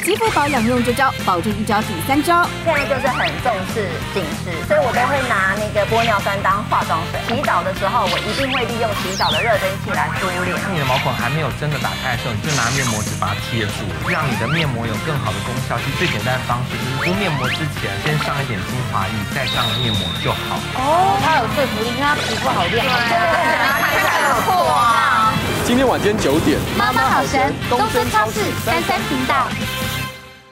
肌肤保养用这招，保证一招抵3招。 现在就是很重视紧实，所以我都会拿那个玻尿酸当化妆水。洗澡的时候，我一定会利用洗澡的热蒸汽来敷脸。 当你的毛孔还没有真的打开的时候，你就拿面膜纸把它贴住，让你的面膜有更好的功效。其实最简单的方式就是敷面膜之前先上一点精华液，再上面膜就好。 哦，它有说服力，因为它皮肤好亮。对， 看起来很酷啊！ 今天晚间9点， 妈妈好神，东森超市33频道。